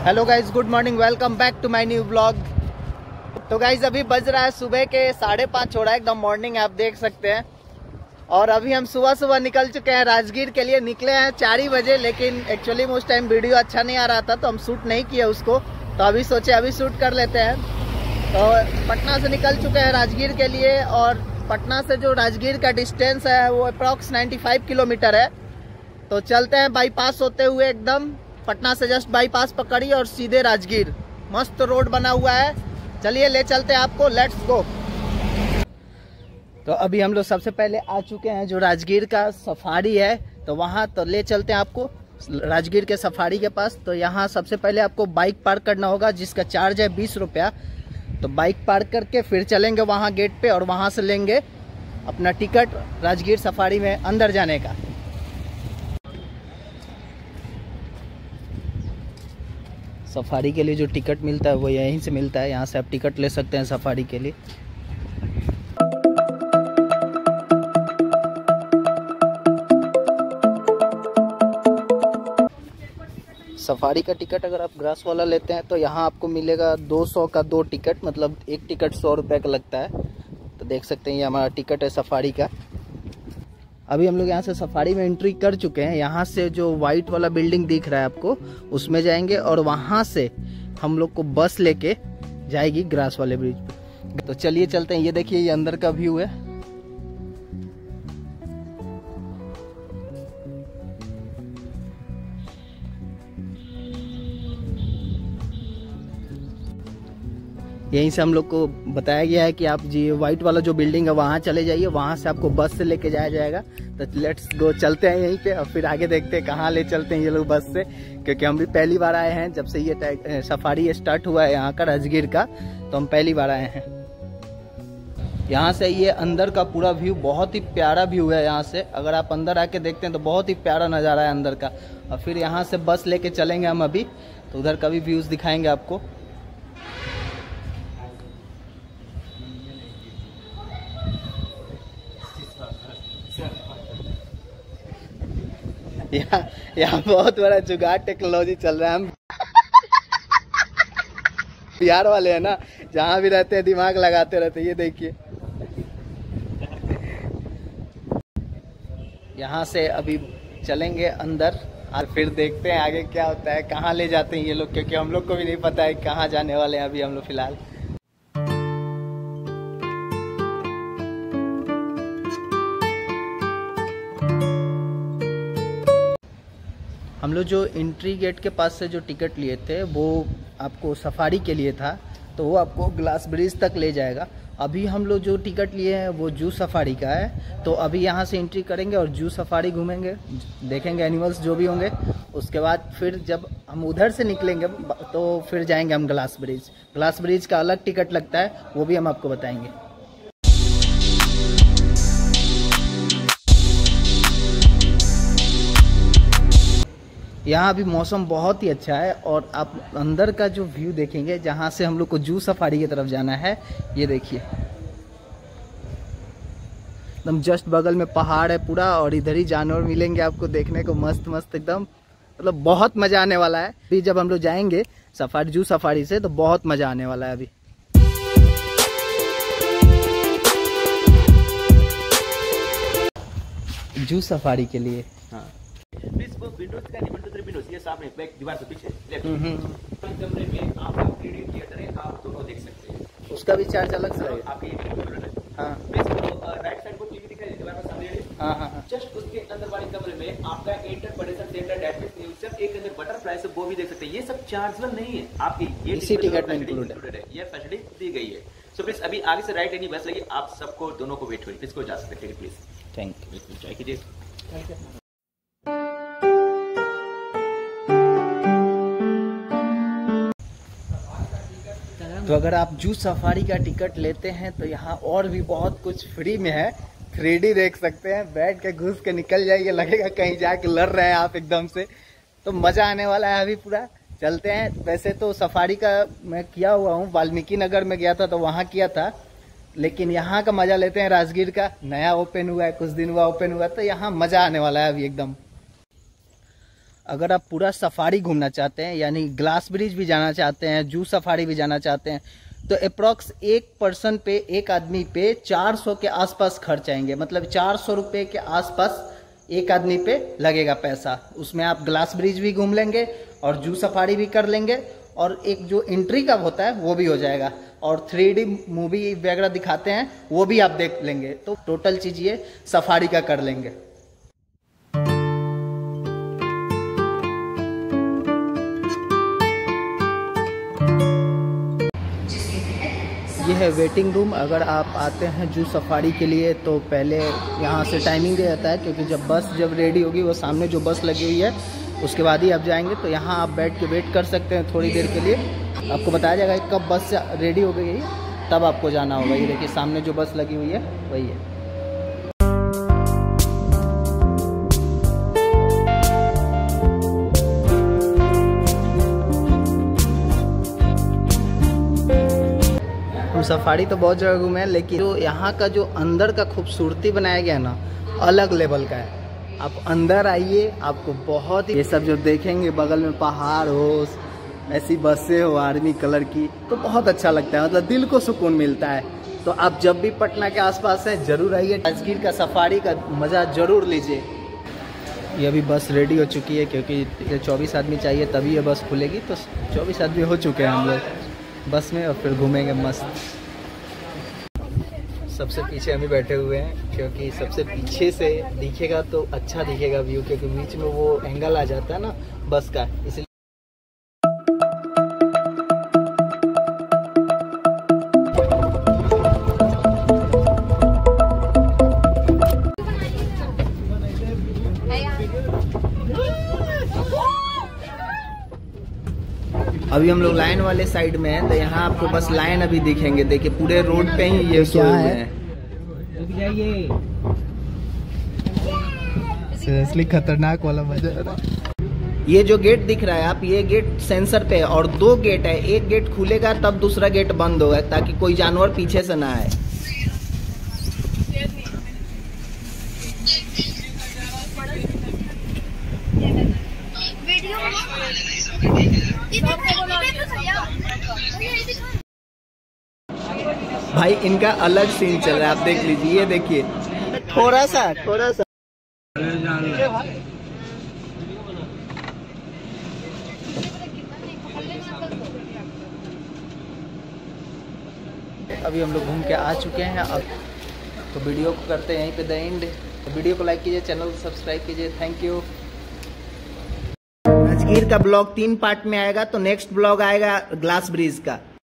Hello guys, good morning, welcome back to my new blog. तो guys अभी बज रहा है सुबह के 5:30 हो रहा है, एकदम मॉर्निंग आप देख सकते हैं। और अभी हम सुबह सुबह निकल चुके हैं राजगीर के लिए। निकले हैं 4 ही बजे, लेकिन एक्चुअली में उस टाइम वीडियो अच्छा नहीं आ रहा था तो हम शूट नहीं किए उसको। तो अभी सोचे अभी शूट कर लेते हैं। तो पटना से निकल चुके हैं राजगीर के लिए, और पटना से जो राजगीर का डिस्टेंस है वो अप्रॉक्स 95 किलोमीटर है। तो चलते हैं बाईपास होते हुए, एकदम पटना से जस्ट बाईपास पकड़िए और सीधे राजगीर। मस्त रोड बना हुआ है, चलिए ले चलते हैं आपको, लेट्स गो। तो अभी हम लोग सबसे पहले आ चुके हैं जो राजगीर का सफारी है, तो वहाँ तो ले चलते हैं आपको राजगीर के सफारी के पास। तो यहाँ सबसे पहले आपको बाइक पार्क करना होगा, जिसका चार्ज है 20 रुपया। तो बाइक पार्क करके फिर चलेंगे वहाँ गेट पे, और वहाँ से लेंगे अपना टिकट राजगीर सफारी में अंदर जाने का। सफारी के लिए जो टिकट मिलता है वो यहीं से मिलता है, यहाँ से आप टिकट ले सकते हैं सफारी के लिए। सफारी का टिकट अगर आप ग्रास वाला लेते हैं तो यहाँ आपको मिलेगा 200 का 2 टिकट, मतलब एक टिकट 100 रुपये का लगता है। तो देख सकते हैं ये हमारा टिकट है सफारी का। अभी हम लोग यहाँ से सफारी में एंट्री कर चुके हैं। यहाँ से जो वाइट वाला बिल्डिंग दिख रहा है आपको, उसमें जाएंगे और वहाँ से हम लोग को बस लेके जाएगी ग्रास वाले ब्रिज पे। तो चलिए चलते हैं। ये देखिए ये अंदर का व्यू है। यहीं से हम लोग को बताया गया है कि आप जी व्हाइट वाला जो बिल्डिंग है वहाँ चले जाइए, वहाँ से आपको बस से लेके जाया जाएगा। तो लेट्स गो, चलते हैं यहीं पे और फिर आगे देखते हैं कहाँ ले चलते हैं ये लोग बस से, क्योंकि हम भी पहली बार आए हैं जब से ये सफारी स्टार्ट हुआ है यहाँ का राजगीर का। तो हम पहली बार आए हैं। यहाँ से ये अंदर का पूरा व्यू बहुत ही प्यारा व्यू है। यहाँ से अगर आप अंदर आके देखते हैं तो बहुत ही प्यारा नज़ारा है अंदर का। और फिर यहाँ से बस लेके चलेंगे हम अभी, तो उधर का भी व्यूज़ दिखाएंगे आपको। यहाँ बहुत बड़ा जुगाड़ टेक्नोलॉजी चल रहा है। हम बिहार वाले हैं ना, जहाँ भी रहते हैं दिमाग लगाते रहते हैं। ये देखिए यहाँ से अभी चलेंगे अंदर और फिर देखते हैं आगे क्या होता है, कहाँ ले जाते हैं ये लोग, क्योंकि हम लोग को भी नहीं पता है कहाँ जाने वाले हैं अभी हम लोग फिलहाल। हम लोग जो एंट्री गेट के पास से जो टिकट लिए थे वो आपको सफारी के लिए था, तो वो आपको ग्लास ब्रिज तक ले जाएगा। अभी हम लोग जो टिकट लिए हैं वो जू सफारी का है। तो अभी यहाँ से एंट्री करेंगे और जू सफारी घूमेंगे, देखेंगे एनिमल्स जो भी होंगे। उसके बाद फिर जब हम उधर से निकलेंगे तो फिर जाएंगे हम ग्लास ब्रिज। ग्लास ब्रिज का अलग टिकट लगता है, वो भी हम आपको बताएंगे। यहाँ अभी मौसम बहुत ही अच्छा है और आप अंदर का जो व्यू देखेंगे, जहाँ से हम लोग को जू सफारी की तरफ जाना है, ये देखिए एकदम जस्ट बगल में पहाड़ है पूरा, और इधर ही जानवर मिलेंगे आपको देखने को मस्त मस्त एकदम, मतलब बहुत मजा आने वाला है। अभी जब हम लोग जाएंगे सफारी जू सफारी से तो बहुत मजा आने वाला है। अभी जू सफारी के लिए विंडोज का निबंध विंडोज ये सामने बैक दीवार से पीछे लेफ्ट कमरे में आपका 3D थिएटर है, आप दोनों देख सकते हैं। उसका भी चार्ज अलग से लगेगा आपके हाँ राइट साइड को टीवी दिखाई दीवार का सामने हाँ जस्ट उसके अंदर वाले कमरे में आपका इंटरप्रेटेशन सेंटर डैशबोर्ड म्यूजियम एक अंदर बटरफ्लाई से वो भी देख सकते हैं। ये सब चार्जेबल नहीं है, आपकी ये इसी टिकट में इंक्लूडेड है, ये फैसिलिटी दी गई है। सो प्लीज अभी आगे से राइट एनी बस लगी, आप सबको दोनों को वेट करिए, इसको जा सकते हैं प्लीज। थैंक यू, चाय कीजिए। तो अगर आप जू सफारी का टिकट लेते हैं तो यहाँ और भी बहुत कुछ फ्री में है। 3D देख सकते हैं, बैठ के घुस के निकल जाइए, लगेगा कहीं जाके लड़ रहे हैं आप एकदम से। तो मज़ा आने वाला है अभी पूरा। चलते हैं। वैसे तो सफारी का मैं किया हुआ हूँ, वाल्मीकि नगर में गया था तो वहाँ किया था, लेकिन यहाँ का मज़ा लेते हैं। राजगीर का नया ओपन हुआ है, कुछ दिन हुआ ओपन हुआ, तो यहाँ मज़ा आने वाला है अभी एकदम। अगर आप पूरा सफारी घूमना चाहते हैं, यानी ग्लास ब्रिज भी जाना चाहते हैं, जू सफारी भी जाना चाहते हैं, तो अप्रॉक्स एक पर्सन पे, एक आदमी पे 400 के आसपास खर्च आएंगे। मतलब 400 रुपये के आसपास एक आदमी पे लगेगा पैसा। उसमें आप ग्लास ब्रिज भी घूम लेंगे और जू सफारी भी कर लेंगे, और एक जो एंट्री का होता है वो भी हो जाएगा, और 3D मूवी वगैरह दिखाते हैं वो भी आप देख लेंगे। तो टोटल चीज़ ये सफारी का कर लेंगे। ये है वेटिंग रूम। अगर आप आते हैं जू सफारी के लिए तो पहले यहाँ से टाइमिंग दिया जाता है, क्योंकि जब रेडी होगी, वो सामने जो बस लगी हुई है उसके बाद ही आप जाएंगे। तो यहाँ आप बैठ के वेट कर सकते हैं थोड़ी देर के लिए। आपको बताया जाएगा कि कब बस रेडी हो गई तब आपको जाना होगा। ये देखिए सामने जो बस लगी हुई है वही है। सफारी तो बहुत जगह घूमे हैं, लेकिन जो यहाँ का जो अंदर का खूबसूरती बनाया गया है ना, अलग लेवल का है। आप अंदर आइए, आपको बहुत ये सब जो देखेंगे, बगल में पहाड़ हो, ऐसी बसें हो आर्मी कलर की, तो बहुत अच्छा लगता है। मतलब दिल को सुकून मिलता है। तो आप जब भी पटना के आसपास हैं जरूर आइए, राजगीर का सफारी का मज़ा जरूर लीजिए। ये अभी बस रेडी हो चुकी है, क्योंकि 24 आदमी चाहिए तभी ये बस खुलेगी। तो 24 आदमी हो चुके हैं हम लोग बस में, और फिर घूमेंगे मस्त। सबसे पीछे हम ही बैठे हुए हैं, क्योंकि सबसे पीछे से दिखेगा तो अच्छा दिखेगा व्यू, क्योंकि बीच में वो एंगल आ जाता है ना बस का, इसलिए। अभी हम लोग लाइन वाले साइड में हैं, तो यहाँ आपको बस लाइन अभी दिखेंगे। देखिए पूरे रोड पे ही ये सोए हुए हैं। सीरियसली खतरनाक वाला मजा। ये जो गेट दिख रहा है आप, ये गेट सेंसर पे है, और 2 गेट है। एक गेट खुलेगा तब दूसरा गेट बंद होगा, ताकि कोई जानवर पीछे से ना आए। भाई इनका अलग सीन चल रहा है, आप देख लीजिए। ये देखिए थोड़ा सा अभी हम लोग घूम के आ चुके हैं। अब तो वीडियो को करते हैं यहीं पे द एंड। तो वीडियो को लाइक कीजिए, चैनल को सब्सक्राइब कीजिए। Thank you. राजगीर का ब्लॉग 3 पार्ट में आएगा, तो नेक्स्ट ब्लॉग आएगा ग्लास ब्रिज का।